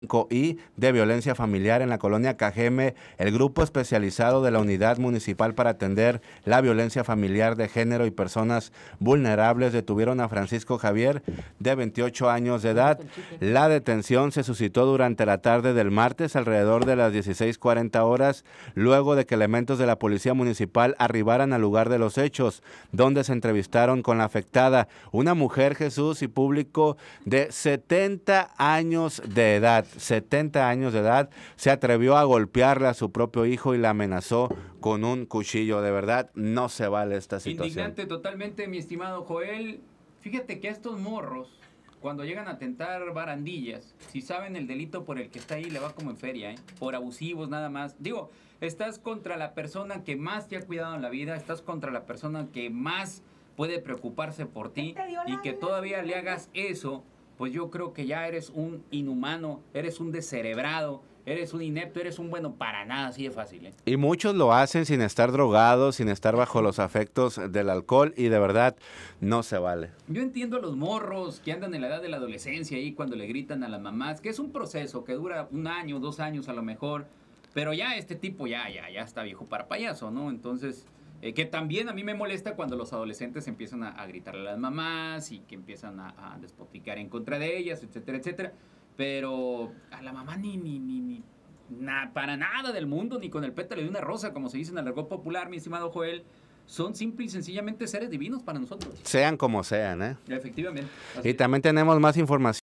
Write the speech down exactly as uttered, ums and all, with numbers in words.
cinco I de violencia familiar en la colonia Cajeme. El grupo especializado de la Unidad Municipal para atender la violencia familiar de género y personas vulnerables detuvieron a Francisco Javier, de veintiocho años de edad. La detención se suscitó durante la tarde del martes, alrededor de las dieciséis cuarenta horas, luego de que elementos de la Policía Municipal arribaran al lugar de los hechos, donde se entrevistaron con la afectada, una mujer, Jesús, y público de setenta años de edad. setenta años de edad, se atrevió a golpearle a su propio hijo y la amenazó con un cuchillo. De verdad, no se vale esta situación. Indignante totalmente, mi estimado Joel. Fíjate que a estos morros, cuando llegan a tentar barandillas, si saben el delito por el que está ahí, le va como en feria, ¿eh? Por abusivos nada más. Digo, estás contra la persona que más te ha cuidado en la vida, estás contra la persona que más puede preocuparse por ti, y que todavía le hagas eso, pues yo creo que ya eres un inhumano, eres un descerebrado, eres un inepto, eres un bueno para nada, así de fácil, ¿eh? Y muchos lo hacen sin estar drogados, sin estar bajo los afectos del alcohol, y de verdad no se vale. Yo entiendo a los morros que andan en la edad de la adolescencia ahí cuando le gritan a las mamás, que es un proceso que dura un año, dos años a lo mejor, pero ya este tipo ya, ya, ya está viejo para payaso, ¿no? Entonces, eh, que también a mí me molesta cuando los adolescentes empiezan a, a gritarle a las mamás y que empiezan a, a despotricar en contra de ellas, etcétera, etcétera. Pero a la mamá ni, ni, ni, ni na, para nada del mundo, ni con el pétalo de una rosa, como se dice en el argot popular, mi estimado Joel. Son simple y sencillamente seres divinos para nosotros. Sean como sean, ¿eh? Efectivamente. Y también tenemos más información.